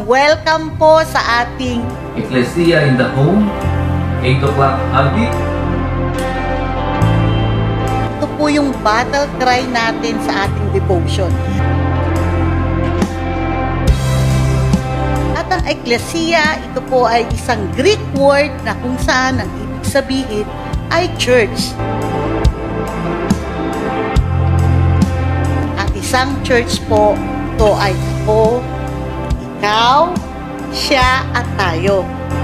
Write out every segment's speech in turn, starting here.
welcome po sa ating Ecclesia in the Home, 8 o'clock habit. ito po yung battle cry natin sa ating devotion. At ang Ecclesia, ito po ay isang Greek word na kung saan ang ibig sabihin ay church. At isang church po, ito ay ako, ikaw, siya at tayo.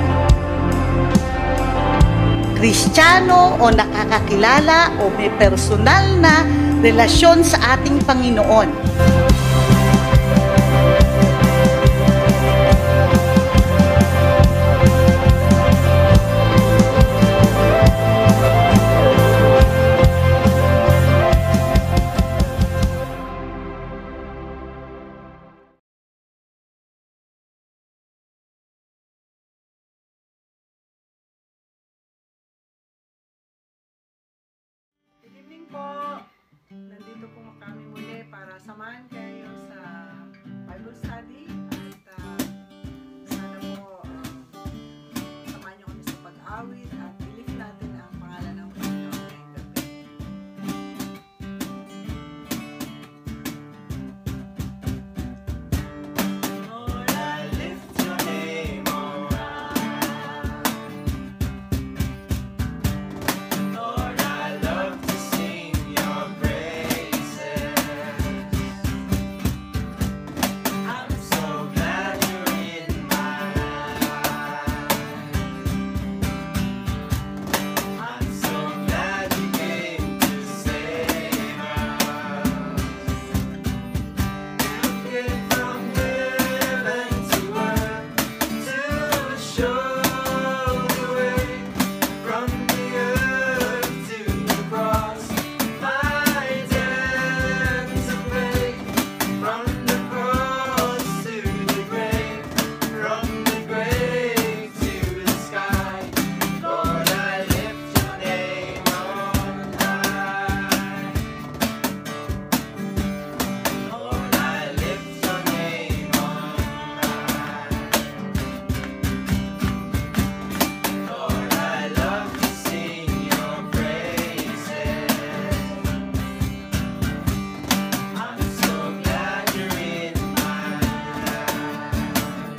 Kristiyano o nakakakilala o may personal na relasyon sa ating Panginoon. Good evening po! Nandito po kami muli para samahan kayo sa Bible study at sana po samahan niyo kami sa pag-awit at i-lift natin ang pangalan ng Panginoon ngayong gabi. Lord, I lift your name on high. Lord, I love to sing your praises. I'm so glad you're in my life. I'm so glad you came to save us. You came from heaven to earth to show the way. From the earth to the cross, my debt to pay. From the cross to the grave, from the grave to the sky. Lord, I lift your name on high. Lord, I lift your name on high. Lord, I love to sing your praises. I'm so glad you're in my life.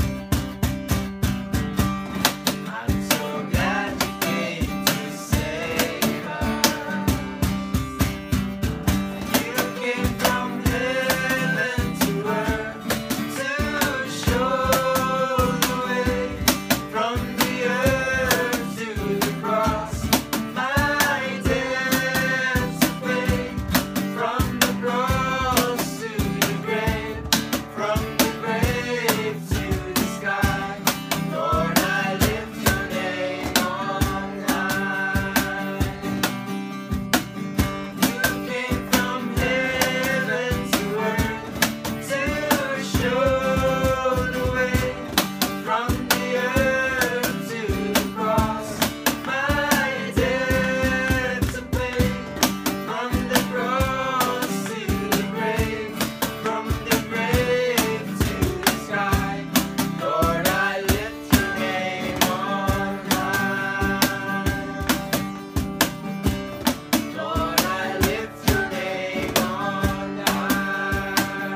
I'm so glad you came to save us. You came from heaven to earth to show the way. From the earth to the cross, my debt to pay. From the cross to the grave, from the grave to the sky. Lord, I lift your name on high. You came from heaven to earth to show the way. From the earth to the cross, my debt to pay. From the cross to the grave, from the grave to the sky. Lord, I lift your name on high. Lord, I lift your name on high.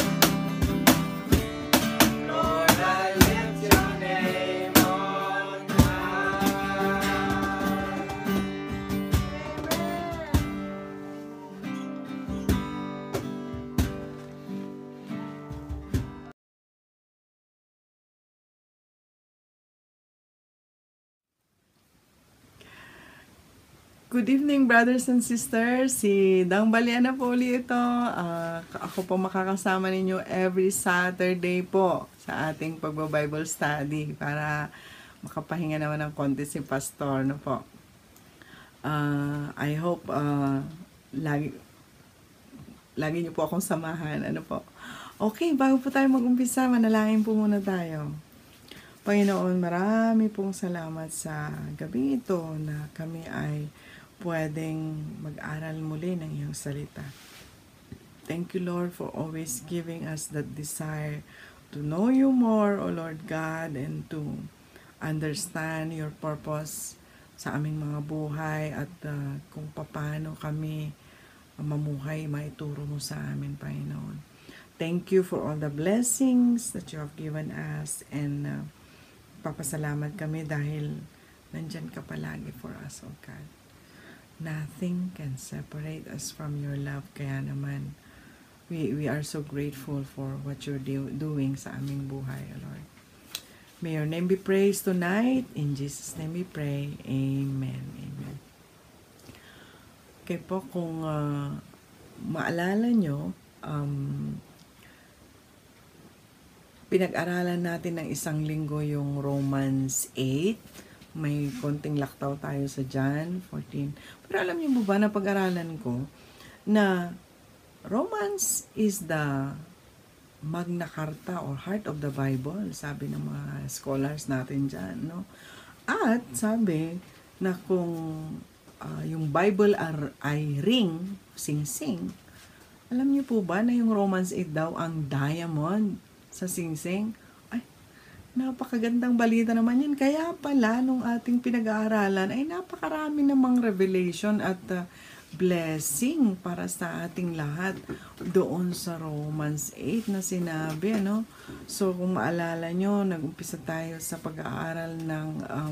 Lord, I lift your name on Good evening, brothers and sisters. Si Dang Baliana po ulit ito. Ako po makakasama ninyo every Saturday po sa ating pagbo-Bible study para makapahinga naman ng konti si Pastor, no po. I hope lagi niyo po akong samahan, ano po. Okay, bago po tayo mag-umpisa, manalangin po muna tayo. Panginoon, marami pong salamat sa gabi ito na kami ay pwedeng mag-aral muli ng iyong salita. Thank you, Lord, for always giving us that desire to know you more, O Lord God, and to understand your purpose sa aming mga buhay at kung paano kami mamuhay, maituro mo sa amin, Panginoon. Thank you for all the blessings that you have given us, and papasalamat kami dahil nandyan ka palagi for us, O God. Nothing can separate us from your love, kaya naman we are so grateful for what you're doing sa aming buhay, O Lord. May your name be praised tonight. In Jesus' name we pray. Amen. Amen. Okay po, kung maalala nyo, pinag-aralan natin ng isang linggo yung Romans 8. May konting laktaw tayo sa John 14. Pero alam niyo ba na pag-aralan ko na Romans is the Magna Carta or heart of the Bible, sabi ng mga scholars natin dyan, no? At sabi na kung yung Bible ay ring, sing-sing, alam niyo po ba na yung Romans 8 daw ang diamond sa sing-sing? Ay, napakagandang balita naman yan. Kaya pala, nung ating pinag-aaralan, ay napakarami namang revelation at blessing para sa ating lahat doon sa Romans 8 na sinabi, ano? So, kung maalala nyo, nag-umpisa tayo sa pag-aaral ng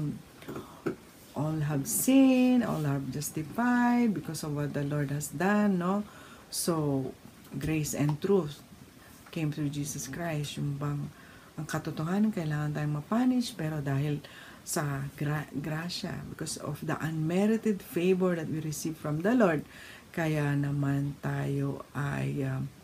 all have sinned, all have justified because of what the Lord has done, no? So, grace and truth came through Jesus Christ. Yung bang ang katotohanan, kailangan tayong mapunish, pero dahil sa grasya, because of the unmerited favor that we receive from the Lord, kaya naman tayo ay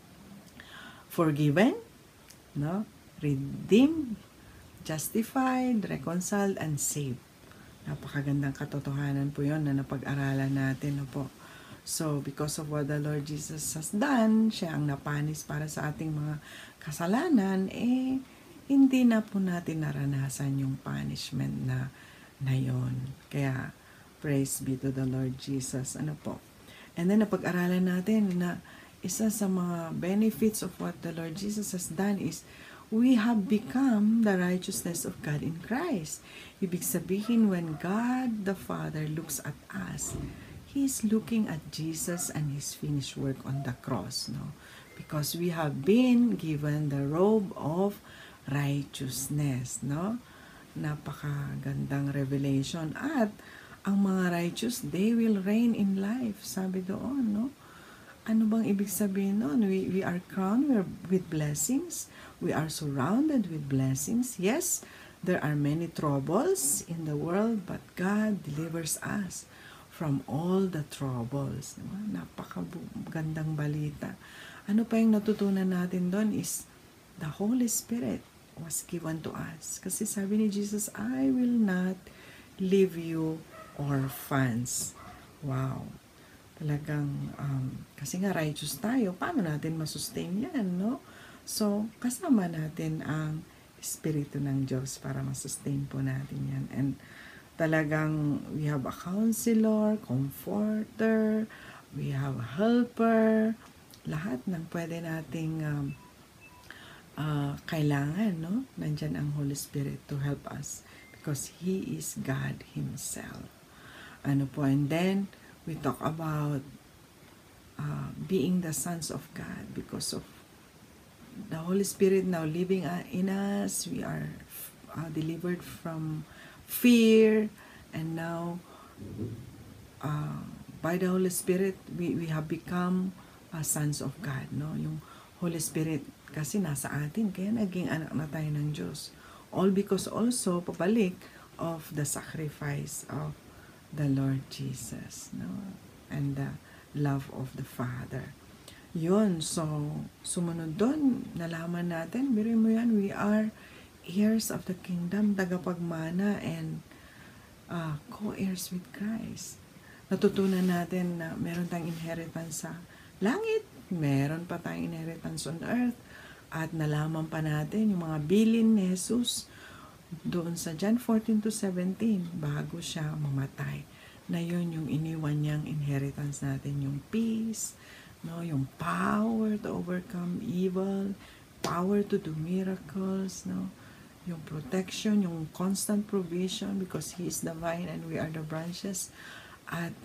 forgiven, no? Redeemed, justified, reconciled, and saved. Napakagandang katotohanan po yon na napag-aralan natin, no po. So, because of what the Lord Jesus has done, siya ang napanis para sa ating mga kasalanan, hindi na po natin naranasan yung punishment na yon. Kaya, praise be to the Lord Jesus. Ano po? And then, napag-aralan natin na isa sa mga benefits of what the Lord Jesus has done is we have become the righteousness of God in Christ. Ibig sabihin, when God the Father looks at us, He's looking at Jesus and His finished work on the cross, no? Because we have been given the robe of righteousness, no? Napakagandang revelation. At ang mga righteous, they will reign in life, sabi doon, no? Ano bang ibig sabihin noon? We are crowned with blessings. We are surrounded with blessings. Yes, there are many troubles in the world, but God delivers us from all the troubles. Napakagandang balita. Ano pa yung natutunan natin doon is the Holy Spirit was given to us. Kasi sabi ni Jesus, I will not leave you orphans. Wow. Talagang, kasi nga righteous tayo, paano natin masustain yan, no? So, kasama natin ang Espiritu ng Diyos para masustain po natin yan. And talagang, we have a counselor, comforter, we have a helper, lahat ng pwede nating kailangan, no? Nandyan ang Holy Spirit to help us because He is God Himself. Ano po, and then we talk about being the sons of God because of the Holy Spirit now living in us. We are delivered from fear, and now by the Holy Spirit we have become sons of God, no? Yung Holy Spirit kasi nasa atin, kaya naging anak na tayo ng Diyos. All because also pabalik of the sacrifice of the Lord Jesus, no? And the love of the Father. Yun, so sumunod doon, nalaman natin, biruin mo yan, we are heirs of the kingdom, tagapagmana, and co-heirs with Christ. Natutunan natin na meron tayong inheritance sa langit, meron pa tayong inheritance on earth, at nalaman pa natin yung mga bilin ni Jesus doon sa John 14-17 bago siya mamatay, na yun yung iniwan niyang inheritance natin, yung peace, no, yung power to overcome evil, power to do miracles, no? Yung protection, yung constant provision because He is the vine and we are the branches. At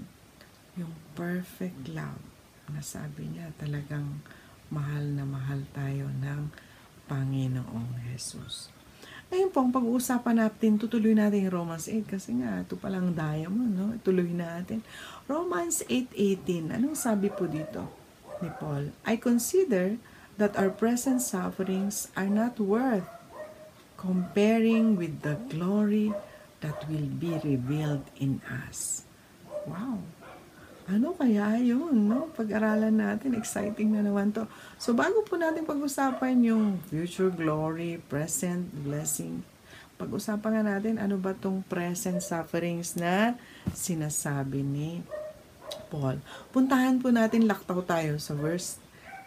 yung perfect love na sabi niya talagang mahal na mahal tayo ng Panginoong Jesus. Ngayon po, ang pag-uusapan natin, tutuloy natin yung Romans 8 kasi nga, ito palang diamond, no? Tuloy natin. Romans 8:18, anong sabi po dito ni Paul? I consider that our present sufferings are not worth comparing with the glory that will be revealed in us. Wow! Ano kaya yun, no? Pag-aralan natin, exciting na naman to. So, bago po natin pag-usapan yung future glory, present blessing, pag-usapan nga natin, ano ba tong present sufferings na sinasabi ni Paul. Puntahan po natin, laktaw tayo sa verse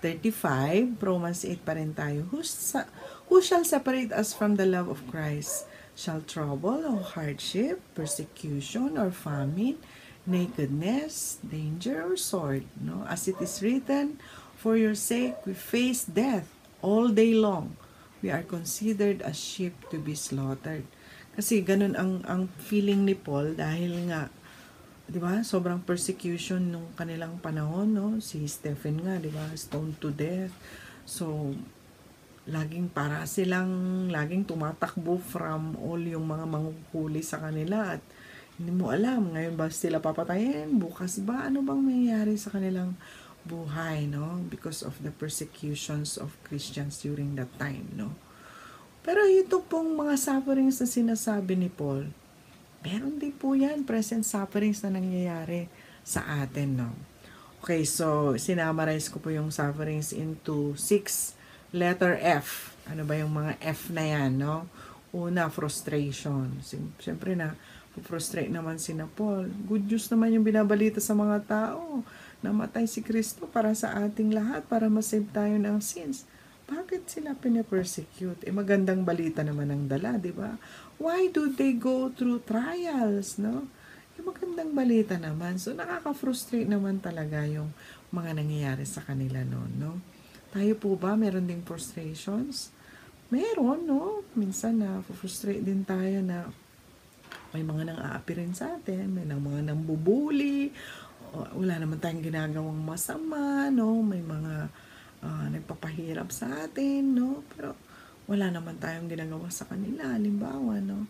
35, Romans 8 pa rin tayo. Who shall separate us from the love of Christ? Shall trouble or hardship, persecution or famine, nakedness, danger, or sword, no? As it is written, for your sake we face death all day long. We are considered as sheep to be slaughtered. Kasi ganun ang feeling ni Paul dahil nga, di ba, sobrang persecution nung kanilang panahon, no? Si Stephen nga, di ba, stoned to death. So, laging para silang laging tumatakbo from all yung mga manghuli sa kanila at hindi mo alam, ngayon ba sila papatayin? Bukas ba? Ano bang mangyayari sa kanilang buhay, no? Because of the persecutions of Christians during that time, no? Pero ito pong mga sufferings na sinasabi ni Paul, meron din po yan, present sufferings na nangyayari sa atin, no? Okay, so, sinamarize ko po yung sufferings into 6 letter F. Ano ba yung mga F na yan, no? Una, frustration. Siyempre na, frustrate naman si Paul. Good news naman yung binabalita sa mga tao. Namatay si Kristo para sa ating lahat, para masave tayo ng sins. Bakit sila pinapersecute? Magandang balita naman ang dala, di ba? Why do they go through trials, no? Magandang balita naman. So, nakaka-frustrate naman talaga yung mga nangyayari sa kanila noon, no? Tayo po ba, meron ding frustrations? Meron, no? Minsan frustrate din tayo na may mga nang-aapi rin sa atin, may mga nambubuli, wala naman tayong ginagawang masama, no? May mga nagpapahirap sa atin, no? Pero wala naman tayong ginagawa sa kanila, halimbawa, no?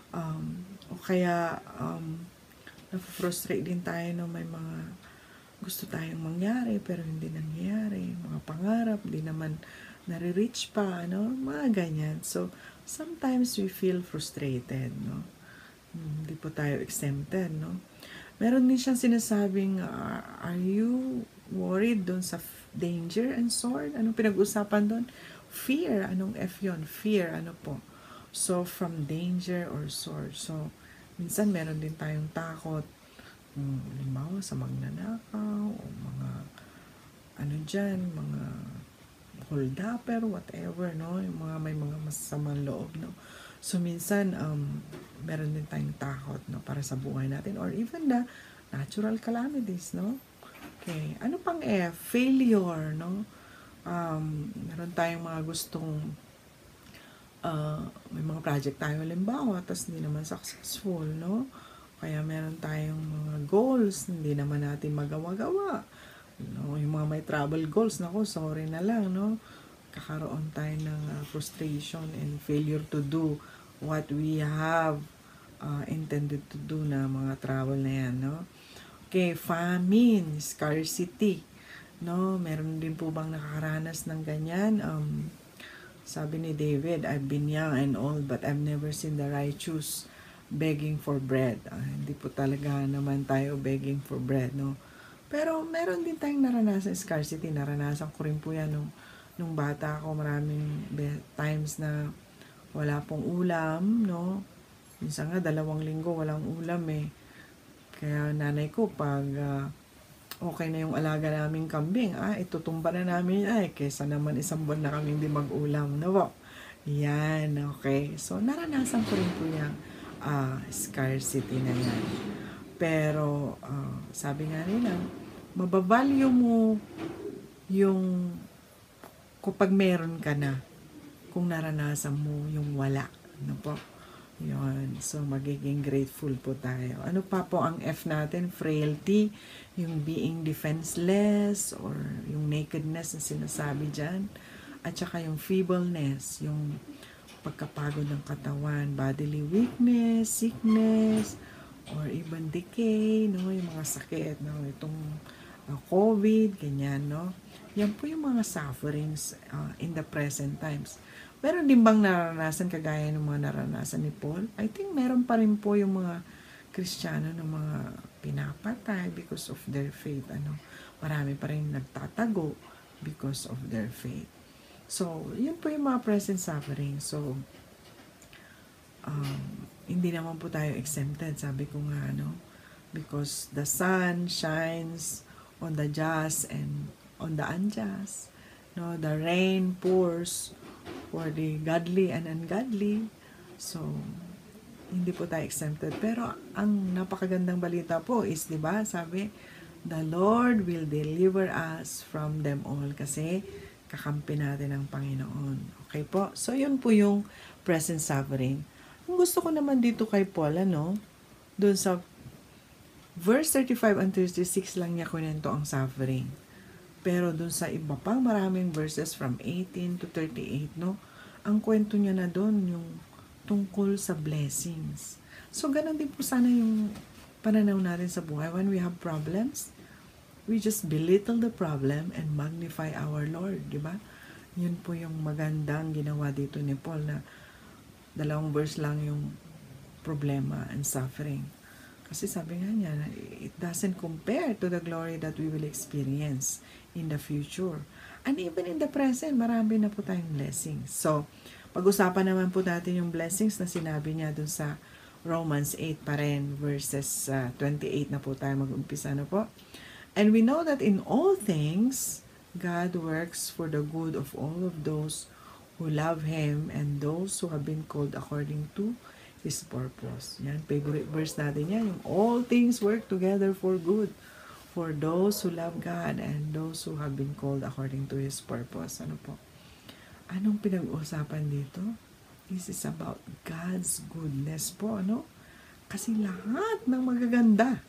O kaya, na-frustrate din tayo, no? May mga gusto tayong mangyari, pero hindi nangyayari. Mga pangarap, hindi naman nare-reach pa, no? Mga ganyan. So, sometimes we feel frustrated, no? Hindi po tayo exempted, no? Meron din siyang sinasabing, are you worried doon sa danger and sword? Anong pinag-usapan doon? Fear. Anong F yun? Fear. Ano po? So, from danger or sword. So, minsan meron din tayong takot. Halimbawa, sa magnanakaw, o mga, ano dyan, mga hold-upper, whatever, no? Yung mga may mga masasamang loob, no? So, minsan, meron din tayong takot, no, para sa buhay natin or even the natural calamities, no? Okay. Ano pang F? Failure, no? Meron tayong mga gustong may mga project tayo halimbawa, tapos hindi naman successful, no? Kaya meron tayong mga goals, hindi naman natin magawa-gawa. No? Yung mga may travel goals, nako, sorry na lang, no? Kakaroon tayo ng frustration and failure to do what we have intended to do na mga travel na yan, no? Okay, famine, scarcity, no? Meron din po bang nakakaranas ng ganyan? Sabi ni David, I've been young and old, but I've never seen the righteous begging for bread. Hindi po talaga naman tayo begging for bread, no? Pero meron din tayong naranasan scarcity. Naranasan ko rin po yan nung bata ako. Maraming times na wala pong ulam, no? Minsan nga 2 linggo walang ulam eh. Kaya nanay ko pag okay na yung alaga naming kambing, itutumba na namin, kesa naman 1 buwan na kami hindi mag-ulam, no po? Yan, okay. So, naranasan ko rin po yung scarcity na yan. Pero, sabi nga nila, mabavalue mo yung kapag meron ka na, kung naranasan mo yung wala. Ano po? Yun. So, magiging grateful po tayo. Ano pa po ang F natin? Frailty, yung being defenseless, or yung nakedness na sinasabi dyan. At saka yung feebleness, yung pagkapagod ng katawan, bodily weakness, sickness, or even decay, no? Yung mga sakit, no? Itong COVID, ganyan, no? Yan po yung mga sufferings in the present times. Meron din bang naranasan kagaya ng mga naranasan ni Paul? I think meron pa rin po yung mga Kristiyano ng mga pinapatay because of their faith. Ano? Marami pa rin nagtatago because of their faith. So, yun po yung mga present suffering. So, hindi naman po tayo exempted, sabi ko nga, no? Because the sun shines on the just and on the unjust. No? The rain pours for the godly and ungodly. So, hindi po tayo exempted. Pero, ang napakagandang balita po is, di ba, sabi, the Lord will deliver us from them all. Kasi, kakampi natin ang Panginoon. Okay po? So, yun po yung present suffering. Ang gusto ko naman dito kay Paul, ano, doon sa verse 35 and 36 lang niya kunento ang suffering. Pero dun sa iba pang maraming verses from 18 to 38, no? Ang kwento niya na dun, yung tungkol sa blessings. So, ganun din po sana yung pananaw natin sa buhay. When we have problems, we just belittle the problem and magnify our Lord, di ba? Yun po yung magandang ginawa dito ni Paul na 2 verse lang yung problema and suffering. Kasi sabi nga niya, it doesn't compare to the glory that we will experience in the future. And even in the present, marami na po tayong blessings. So, pag-usapan naman po natin yung blessings na sinabi niya dun sa Romans 8 pa rin, verses 28 na po tayo mag-umpisa na po. And we know that in all things, God works for the good of all of those who love Him and those who have been called according to His purpose. Yan, favorite verse natin yan. Yung all things work together for good for those who love God and those who have been called according to His purpose. Ano po? Anong pinag-uusapan dito? This is about God's goodness po, ano? Kasi lahat ng magaganda.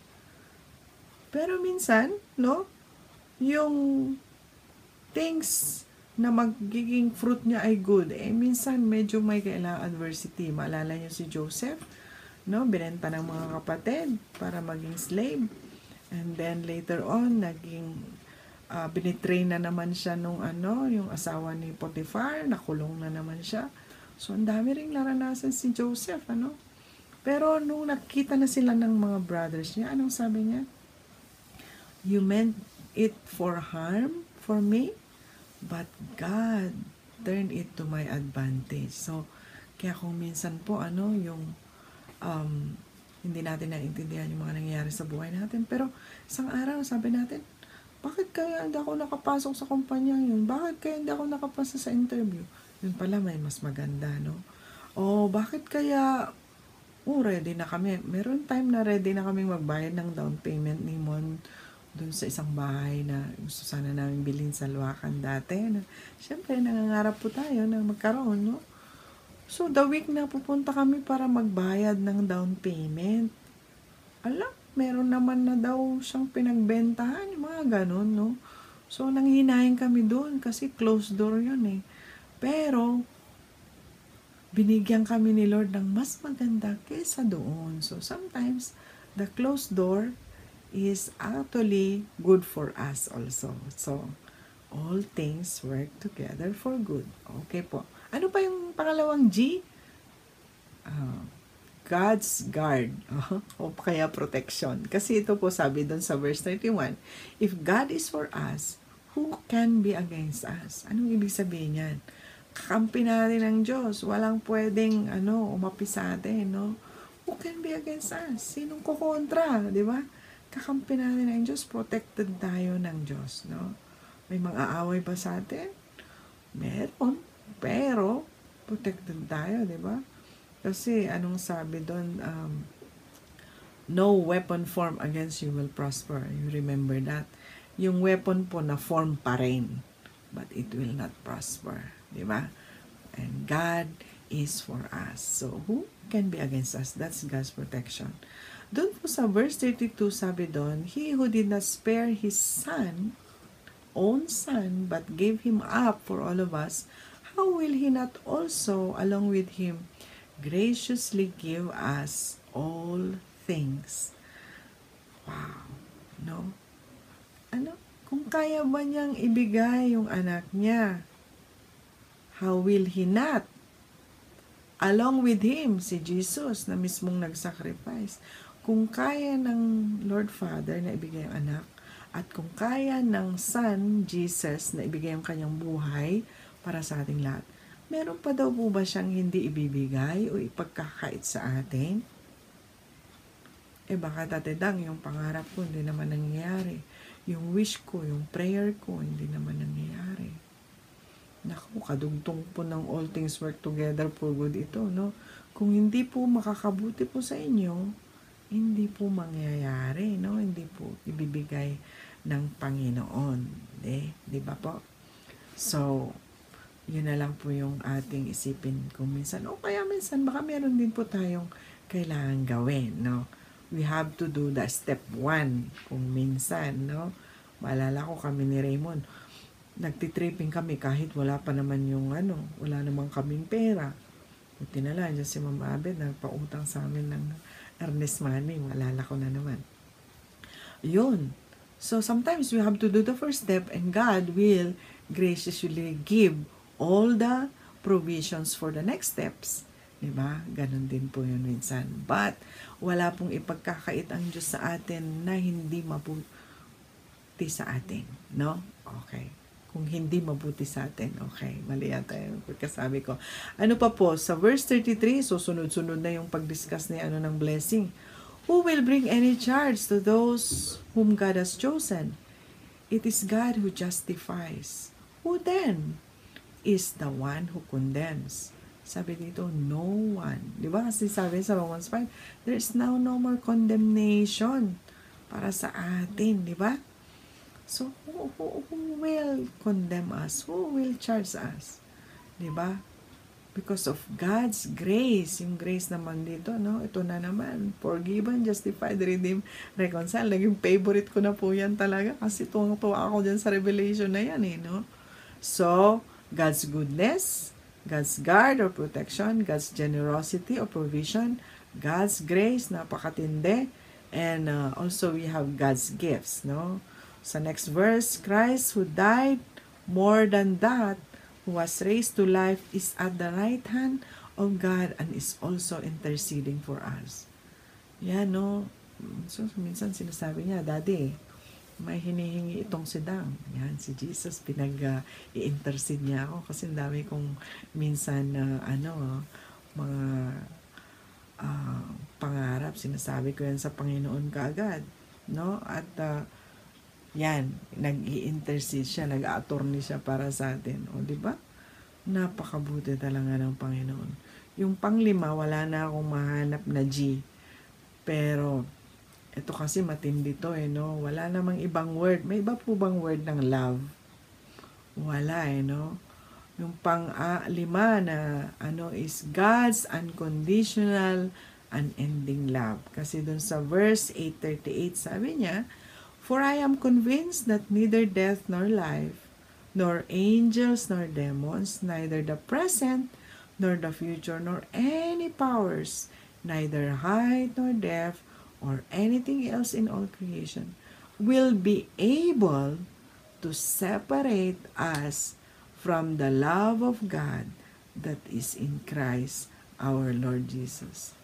Pero minsan, no? Yung things na magiging fruit niya ay good. Minsan medyo may kailangang adversity. Maalala niyo si Joseph, no? Binenta ng mga kapatid para maging slave. And then later on, naging binitray na naman siya nung yung asawa ni Potiphar, nakulong na naman siya. So, ang dami ring naranasan si Joseph, ano? Pero nung nakita na sila ng mga brothers niya, anong sabi niya? You meant it for harm for me, but God turned it to my advantage. So, kaya kung minsan po, yung hindi natin naintindihan yung mga nangyayari sa buhay natin. Pero, isang araw, sabi natin, bakit kaya hindi ako nakapasok sa kumpanya yun? Bakit kaya hindi ako nakapasa sa interview? Yun pala, may mas maganda, no? O, bakit kaya, ready na kami. Meron time na ready na kaming magbayad ng down payment ni Mon dun sa isang bahay na gusto sana namin bilhin sa Luacan dati. Siyempre, nangangarap po tayo na magkaroon, no? So, the week na pupunta kami para magbayad ng down payment. Meron naman na daw siyang pinagbentahan, mga ganun, no? So, nanghinahin kami doon kasi closed door yun eh. Pero, binigyan kami ni Lord ng mas maganda kaysa doon. So, sometimes, the closed door is actually good for us also. So, all things work together for good. Okay po. Ano pa yung pangalawang G? God's guard. O kaya protection. Kasi ito po sabi doon sa verse 31, if God is for us, who can be against us? Anong ibig sabihin yan? Kakampi natin ng Diyos. Walang pwedeng umapi sa atin, no? Who can be against us? Sinong kukontra, di ba? Kakampi natin ng Diyos, protected tayo ng Diyos, no? May mga aaway ba sa atin? Meron. Pero, protected tayo, di ba? Kasi, anong sabi doon? No weapon formed against you will prosper. You remember that? Yung weapon po na form pa rin. but it will not prosper. Di ba? And God is for us. So, who can be against us? That's God's protection. Doon po sa verse 32, sabi doon, He who did not spare His own Son, but gave Him up for all of us, how will He not also, along with Him, graciously give us all things? Wow. No? Ano? Kung kaya ba niyang ibigay yung anak niya, how will He not? Along with Him, si Jesus na mismong nag-sacrifice. Kung kaya ng Lord Father na ibigay ang anak, at kung kaya ng Son, Jesus, na ibigay ang kanyang buhay para sa ating lahat, meron pa daw po ba siyang hindi ibibigay o ipagkakait sa atin? Baka tatedang yung pangarap ko hindi naman nangyayari. Yung wish ko, yung prayer ko, hindi naman nangyayari. Naku, kadugtong po ng all things work together for good ito, no? Kung hindi po makakabuti po sa inyo, hindi po mangyayari, no? Hindi po ibibigay ng Panginoon. Di ba po? So, yun na lang po yung ating isipin kung minsan. O kaya minsan, baka meron din po tayong kailangan gawin, no? We have to do the step 1 kung minsan, no? Maalala ko kami ni Raymond, nagtitripping kami kahit wala pa naman yung wala namang kaming pera. Buti na lang, dyan si Mama Abed, nagpautang sa amin ng earnest money. Maalala ko na naman. Yun. So, sometimes we have to do the first step and God will graciously give all the provisions for the next steps. Diba? Ganon din po yun minsan. But, wala pong ipagkakait ang Diyos sa atin na hindi mabuti sa atin. No? Okay. Kung hindi mabuti sa atin, okay. Mali yata yung pagkasabi ko. Ano pa po? Sa verse 33, so sunod-sunod na yung pag-discuss ni ng blessing. Who will bring any charge to those whom God has chosen? It is God who justifies. Who then is the one who condemns? Sabi dito, no one. Di ba? Kasi sabi sa Romans 5, there is now no more condemnation para sa atin. Di ba? So, who will condemn us? Who will charge us? Di ba? Because of God's grace. Yung grace naman dito, no? Ito na naman. Forgiven, justified, redeemed, reconciled. Naging favorite ko na po yan talaga. Kasi tuwang-tuwa ako dyan sa Revelation na yan, no? So, God's goodness, God's guard or protection, God's generosity or provision, God's grace, napakatindi, and also we have God's gifts, no? Sa next verse, Christ who died more than that, who was raised to life, is at the right hand of God and is also interceding for us. Yan, no? So, minsan sinasabi niya, Daddy, may hinihingi itong si Dang. Yan, si Jesus, i-intercede niya ako kasi ang dami kong minsan, mga pangarap, sinasabi ko yan sa Panginoon kaagad, no? At, yan, nag-i-intercede siya, nag-a-attorney siya para sa atin. O, di ba? Napakabuti talaga ng Panginoon. Yung panglima, wala na akong mahanap na G. Pero, ito kasi matindi to, no? Wala namang ibang word. May iba po bang word ng love? Wala, no? Yung pang-lima na, is God's unconditional, unending love. Kasi dun sa verse 8:38, sabi niya, For I am convinced that neither death nor life, nor angels nor demons, neither the present nor the future, nor any powers, neither height nor depth, or anything else in all creation, will be able to separate us from the love of God that is in Christ our Lord Jesus.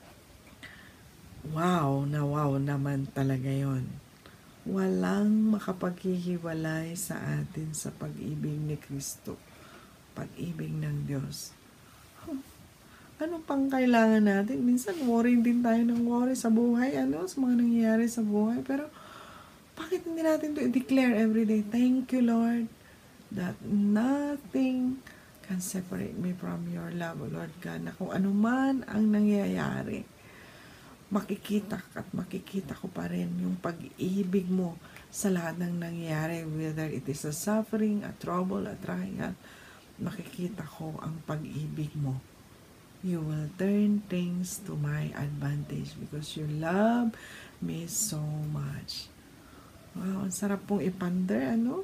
Wow na wow naman talaga yon. Walang makapaghihiwalay sa atin sa pag-ibig ni Kristo, pag-ibig ng Diyos. Ano pang kailangan natin? Minsan worry din tayo ng worry sa buhay, sa mga nangyayari sa buhay. Pero bakit hindi natin to i-declare everyday? Thank you, Lord, that nothing can separate me from your love, O Lord God, na kung ano man ang nangyayari, makikita at makikita ko pa rin yung pag-ibig mo sa lahat ng nangyayari, whether it is a suffering, a trouble, a trial, makikita ko ang pag-ibig mo. You will turn things to my advantage because you love me so much. Wow, ang sarap pong ipander, ano?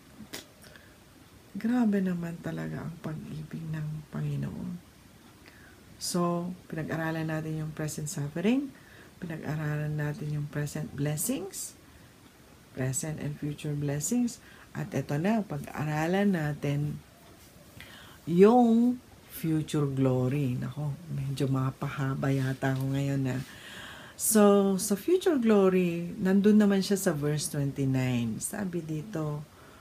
Grabe naman talaga ang pag-ibig ng Panginoon. So, pinag-aralan natin yung present suffering, pinag-aralan natin yung present blessings, present and future blessings, at ito na, pag-aralan natin yung future glory. Nako, medyo mapahaba yata ako ngayon na. So, sa future glory, nandun naman siya sa verse 29. Sabi dito,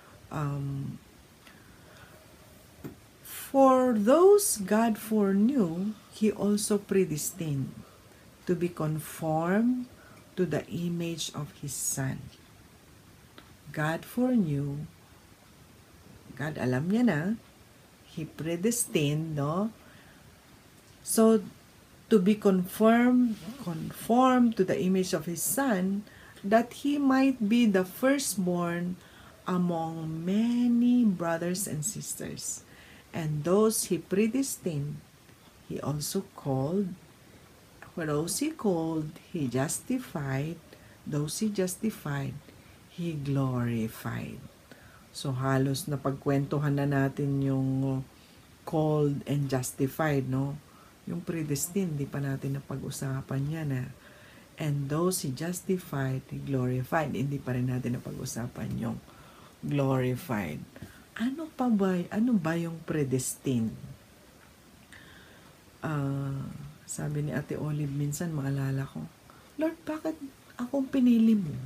for those God foreknew, He also predestined to be conformed to the image of His Son. God foreknew, God alam niya na, He predestined, no? So, to be conformed to the image of His Son, that He might be the firstborn among many brothers and sisters. And those He predestined, He also called. For those He called, He justified. Those He justified, He glorified. So, halos na pagkwentuhan na natin yung called and justified, no? Yung predestined, di pa natin napag-usapan yan, ha? And those He justified, He glorified. Hindi pa rin natin napag-usapan yung glorified. Ano ba yung predestined? Sabi ni Ate Olive minsan, maalala ko, Lord, bakit akong pinili mo?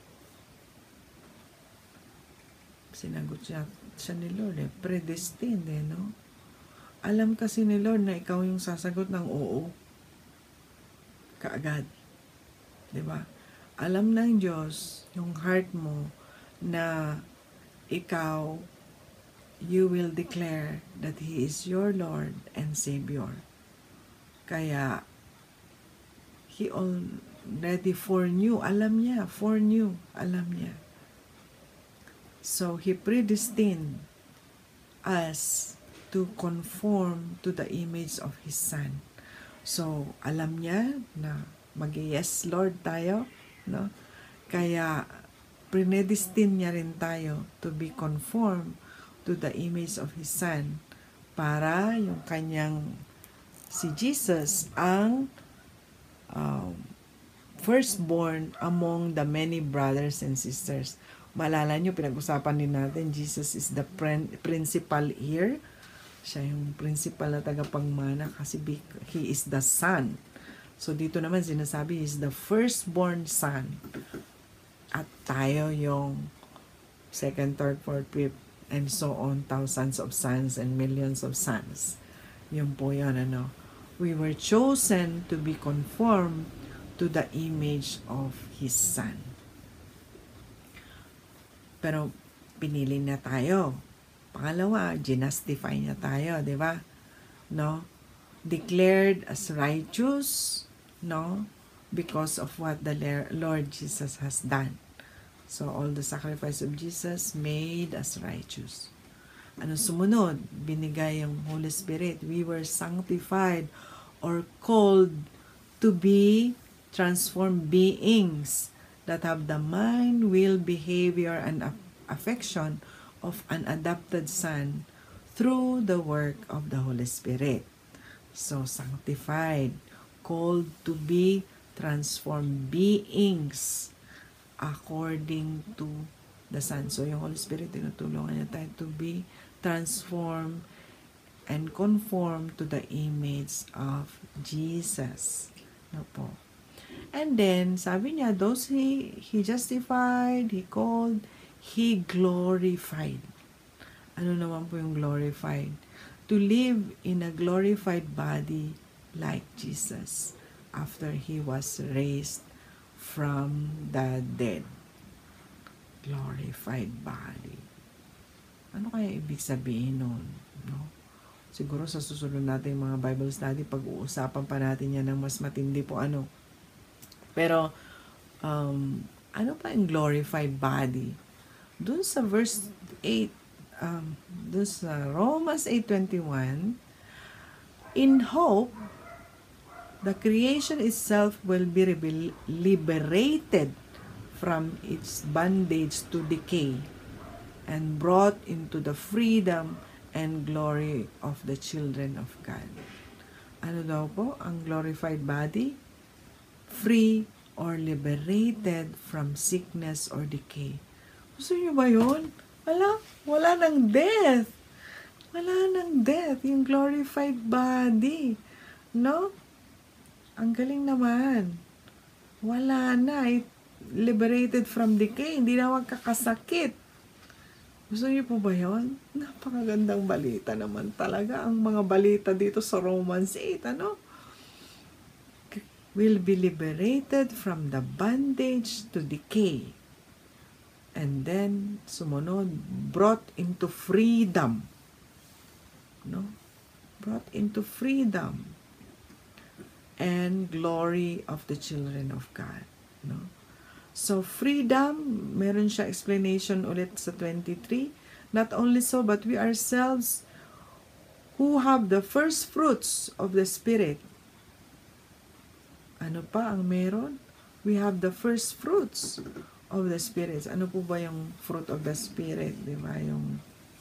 Sinagot siya ni Lord, predestined, no? Alam kasi ni Lord na ikaw yung sasagot ng oo. Kaagad. Diba? Alam ng Diyos yung heart mo na ikaw, you will declare that He is your Lord and Savior. Kaya, He already foreknew. Alam niya, foreknew. Alam niya. So, He predestined us to conform to the image of His Son. So, alam niya na mag-yes Lord tayo, no? Kaya, predestined niya rin tayo to be conformed to the image of His Son para yung kanyang si Jesus ang firstborn among the many brothers and sisters. Maalala nyo, pinag-usapan din natin, Jesus is the principal here. Siya yung principal na tagapagmana kasi He is the Son. So, dito naman sinasabi, He is the firstborn Son. At tayo yung second, third, fourth, fifth, and so on, thousands of sons and millions of sons. Yun po yun, ano. We were chosen to be conformed to the image of His Son. Pero, pinili na tayo. Pangalawa, ginastify niya tayo, di ba? No? Declared as righteous, no? Because of what the Lord Jesus has done. So, all the sacrifice of Jesus made us righteous. Ano sumunod? Binigay yung Holy Spirit. We were sanctified or called to be transformed beings that have the mind, will, behavior, and affection of an adopted Son through the work of the Holy Spirit. So, sanctified, called to be transformed beings according to the Son. So, yung Holy Spirit, tinutulungan niya tayo to be transformed and conform to the image of Jesus. No po. And then, sabi niya, those He justified, He called, He glorified. Ano naman po yung glorified? To live in a glorified body like Jesus after He was raised from the dead. Glorified body. Ano kaya ibig sabihin nun? No? Siguro sa susunod natin mga Bible study, pag-uusapan pa natin yan ng mas matindi po ano. Pero, ano pa yung glorified body? Dun sa verse 8, dun sa Romans 8:21, in hope, the creation itself will be liberated from its bondage to decay and brought into the freedom and glory of the children of God. Ano daw po ang glorified body? Free or liberated from sickness or decay. Gusto niyo ba yun? Wala ng death. Wala ng death. Yung glorified body. No? Ang galing naman. Wala na. Liberated from decay. Hindi na magkakasakit. Gusto niyo po ba yun? Napakagandang balita naman talaga. Ang mga balita dito sa Romans 8, ano? Will be liberated from the bondage to decay. And then, sumunod, brought into freedom. No? Brought into freedom and glory of the children of God. No? So, freedom, meron siya explanation ulit sa 23. Not only so, but we ourselves who have the first fruits of the Spirit. Ano pa ang meron? We have the first fruits of the Spirit. Ano po ba yung fruit of the Spirit? Di ba? Yung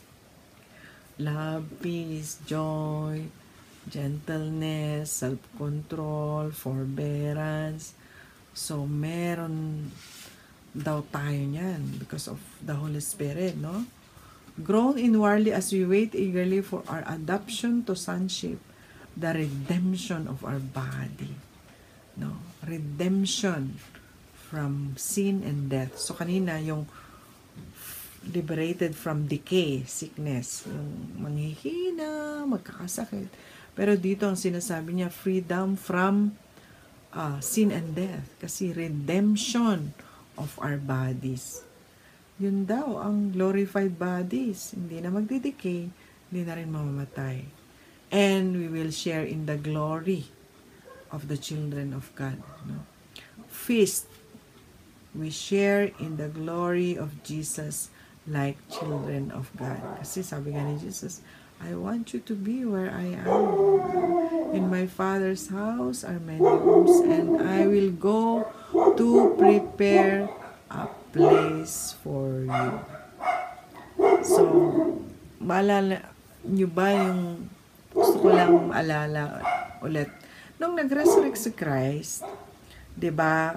love, peace, joy, gentleness, self-control, forbearance. So, meron daw tayo niyan because of the Holy Spirit, no? Grown inwardly as we wait eagerly for our adoption to sonship, the redemption of our body. No? Redemption from sin and death. So, kanina, yung liberated from decay, sickness, yung manghihina, magkakasakit. Pero dito, ang sinasabi niya, freedom from sin and death. Kasi redemption of our bodies. Yun daw, ang glorified bodies. Hindi na magdidecay, hindi na rin mamamatay. And we will share in the glory of the children of God. No? Feast. We share in the glory of Jesus like children of God. Kasi sabi nga ni Jesus, I want you to be where I am. In my Father's house are many rooms, and I will go to prepare a place for you. So, maalala nyo ba yung gusto ko lang maalala ulit. Nung nag-resurrect si Christ, di ba,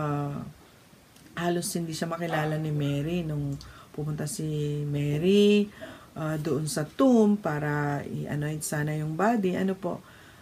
halos hindi siya makilala ni Mary nung pumunta si Mary doon sa tomb para i-anoint sana yung body. Ano po,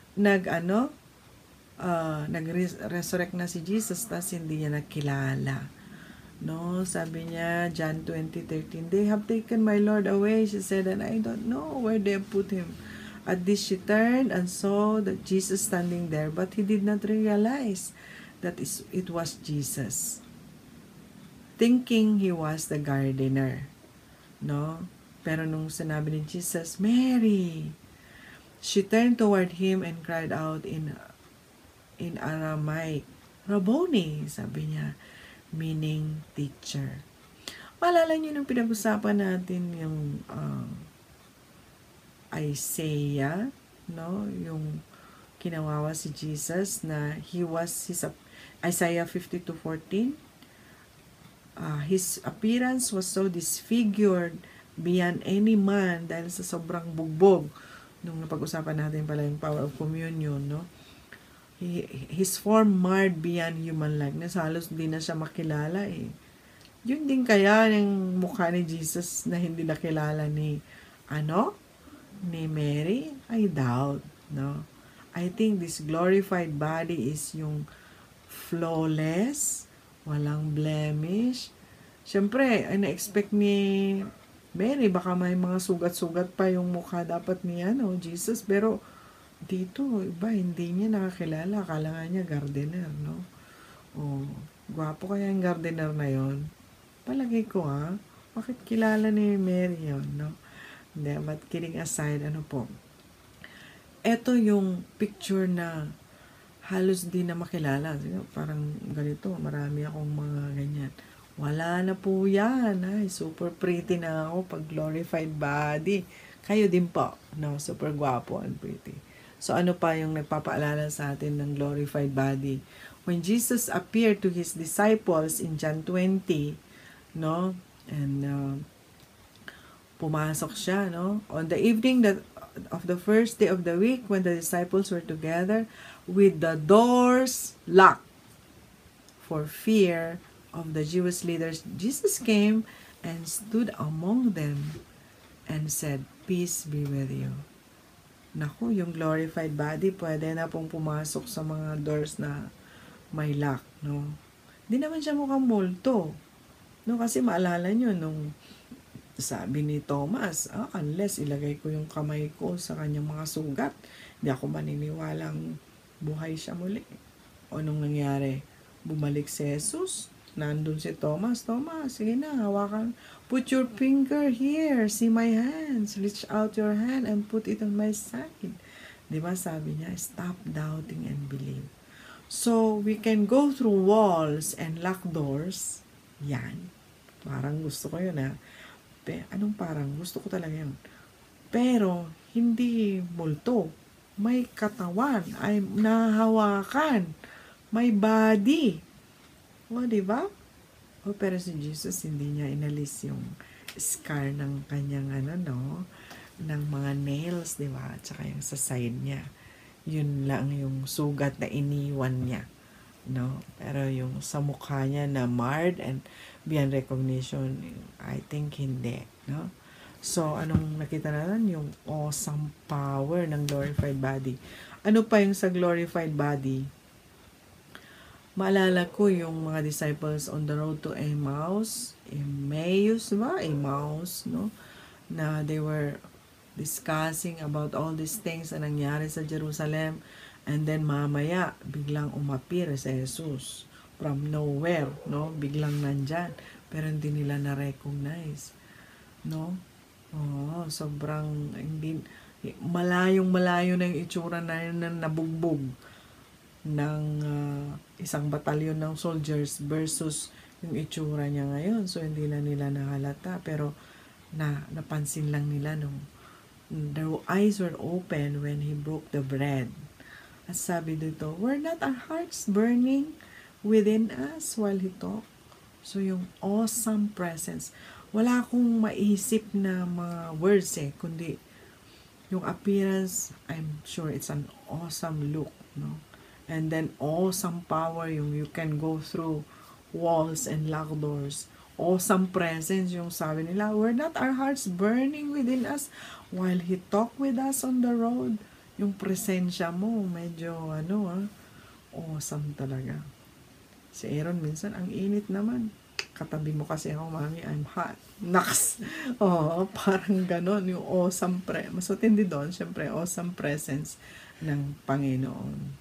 nag-resurrect na si Jesus, tas hindi niya nakilala. No, sabi niya, John 20:13, they have taken my Lord away, she said, and I don't know where they have put him. At this she turned and saw that Jesus standing there, but he did not realize that it was Jesus, thinking he was the gardener. No? Pero nung sinabi ni Jesus, Mary, she turned toward him and cried out in Aramaic, Rabboni, sabi niya, meaning teacher. Maalala niyo nung pinag-usapan natin yung Isaiah, no? Yung kinawawa si Jesus na Isaiah 52:14. His appearance was so disfigured beyond any man dahil sa sobrang bugbog. Nung napag-usapan natin pala yung power of communion, no? His form marred beyond human likeness. Halos hindi na siya makilala eh. Yun din kaya yung mukha ni Jesus na hindi nakilala ni Mary? I doubt, no? I think this glorified body is yung flawless, walang blemish. Siyempre, na-expect ni Mary, baka may mga sugat-sugat pa yung mukha dapat ni Jesus, pero dito, iba, hindi niya nakakilala. Akala nga niya gardener, no? Oh, gwapo kaya yung gardener na yon. Palagay ko, bakit kilala ni Mary yun, no? Hindi, but kidding aside, ano po? Ito yung picture na halos di na makilala. Parang ganito, marami akong mga ganyan. Wala na po yan. Ay, super pretty na ako pag glorified body. Kayo din po, no? Super gwapo and pretty. So, ano pa yung nagpapaalala sa atin ng glorified body? When Jesus appeared to His disciples in John 20, no? And pumasok siya, no? On the evening of the first day of the week, when the disciples were together, with the doors locked for fear of the Jewish leaders, Jesus came and stood among them and said, "Peace be with you." Naku, yung glorified body, pwede na pong pumasok sa mga doors na may lock, no? Di naman siya mukhang multo. No, kasi maalala nyo, nung sabi ni Thomas, unless ilagay ko yung kamay ko sa kanyang mga sugat, hindi ako maniniwalang buhay siya muli. O nung nangyari, bumalik si Jesus, nandun si Thomas, sige na, hawakan, put your finger here, see my hands, reach out your hand and put it on my side. Diba sabi niya, stop doubting and believe. So, we can go through walls and lock doors. Yan. Parang gusto ko yun, ha. Anong parang? Gusto ko talaga yun. Pero, hindi multo. May katawan. Ay nahawakan. May body. O, diba? O, pero si Jesus, hindi niya inalis yung scar ng kanyang, ng mga nails, diba? At saka yung sa side niya. Yun lang yung sugat na iniwan niya, no? Pero yung sa mukha niya na marred and beyond recognition, I think hindi, no? So, anong nakita natin? Yung awesome power ng glorified body. Ano pa yung sa glorified body? Maalala ko yung mga disciples on the road to Emmaus, no? Na they were discussing about all these things na nangyari sa Jerusalem, and then mamaya biglang umapir si Jesus from nowhere, no? Biglang nandyan, pero hindi nila na-recognize, no? Sobrang hindi, malayo na yung itsura na yun na nabugbog ng isang batalyon ng soldiers versus yung itsura niya ngayon. So hindi na nila nahalata, pero napansin lang nila nung their eyes were open when He broke the bread. At sabi dito, were not our hearts burning within us while He talked? So yung awesome presence. Wala akong maisip na mga words kundi yung appearance, I'm sure it's an awesome look, no? And then awesome power, yung you can go through walls and lock doors. Awesome presence, yung sabi nila, were not our hearts burning within us while He talked with us on the road? Yung presensya mo, medyo awesome talaga. Si Aaron minsan, ang init naman. Katabi mo kasi ako, mami, I'm hot. Naks! Parang ganon, yung awesome mas matindi doon, syempre, awesome presence ng Panginoon.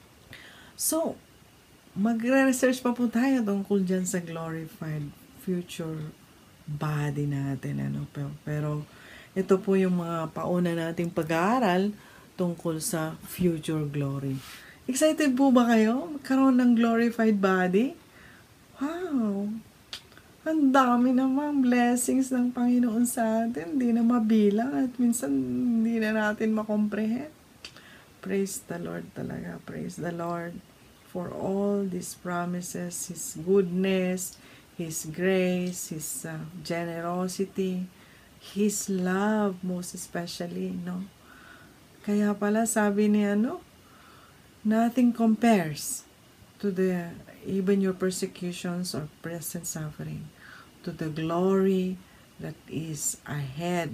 So, magre-research pa po tayo tungkol dyan sa glorified future body natin, pero ito po yung mga pauna nating pag-aaral tungkol sa future glory. Excited po ba kayo magkaroon ng glorified body? Wow! Ang dami namang blessings ng Panginoon sa atin, hindi na mabilang at minsan hindi na natin makomprehend. Praise the Lord talaga. Praise the Lord for all these promises, His goodness, His grace, His generosity, His love, most especially, no? Kaya pala sabi ni nothing compares to even your persecutions or present suffering, to the glory that is ahead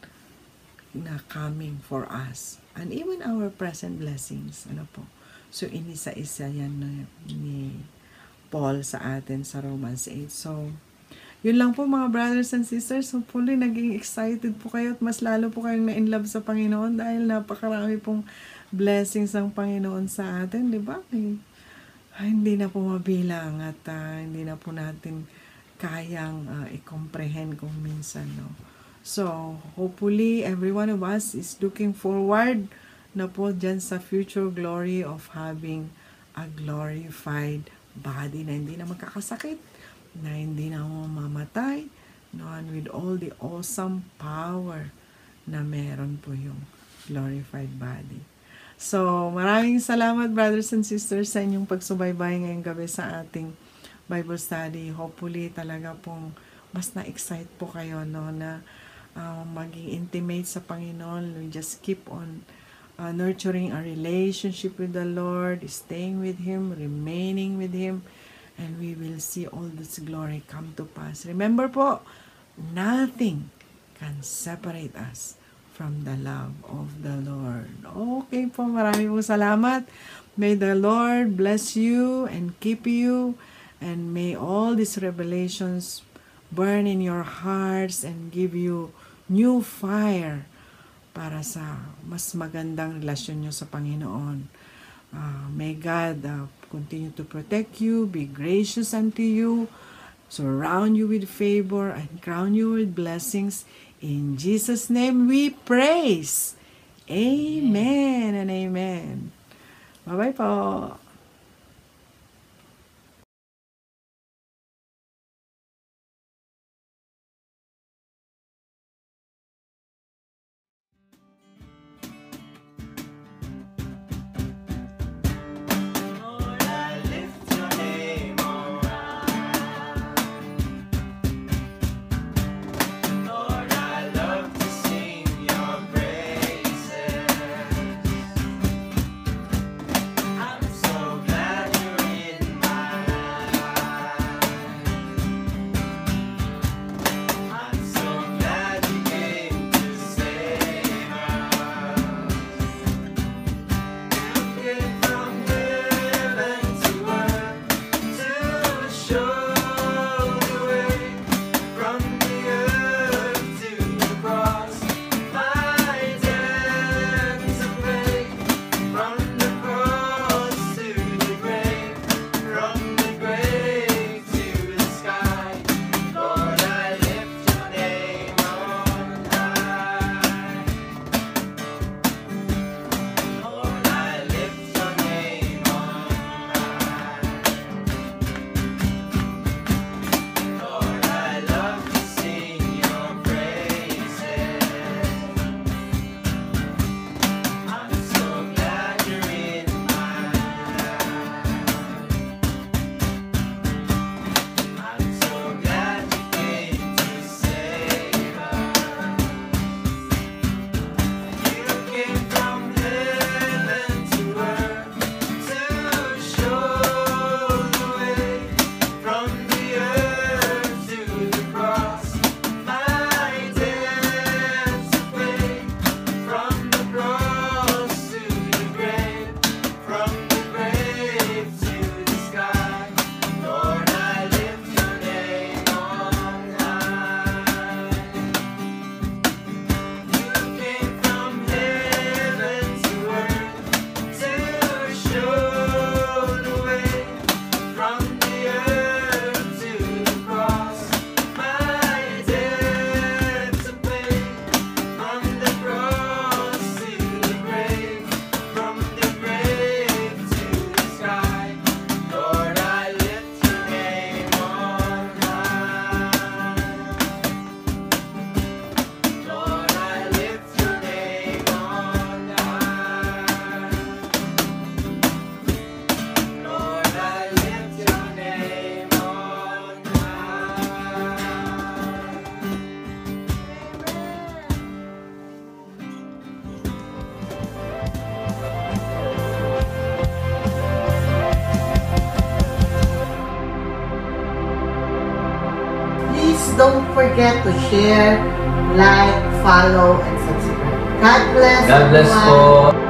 na coming for us. And even our present blessings, So, inisa-isa yan ni Paul sa atin sa Romans 8. So, yun lang po mga brothers and sisters. Hopefully, naging excited po kayo at mas lalo po kayong na-inlove sa Panginoon dahil napakarami pong blessings ng Panginoon sa atin, di ba? Hindi na po mabilang at hindi na po natin kayang i-comprehend kung minsan, no? So, hopefully, every one of us is looking forward na po dyan sa future glory of having a glorified body na hindi na magkakasakit, na hindi na mamamatay, no, and with all the awesome power na meron po yung glorified body. So, maraming salamat, brothers and sisters, sa inyong pagsubaybay ngayong gabi sa ating Bible study. Hopefully, talaga pong mas na-excite po kayo, no, na maging intimate sa Panginoon. We just keep on nurturing our relationship with the Lord, staying with Him, remaining with Him, and we will see all this glory come to pass. Remember po, nothing can separate us from the love of the Lord. Okay po, maraming po salamat. May the Lord bless you and keep you, and may all these revelations burn in your hearts and give you new fire para sa mas magandang relasyon nyo sa Panginoon. May God continue to protect you, be gracious unto you, surround you with favor, and crown you with blessings. In Jesus' name we praise. Amen and amen. Bye-bye po. Don't forget to share, like, follow, and subscribe. God bless God bless everyone. po.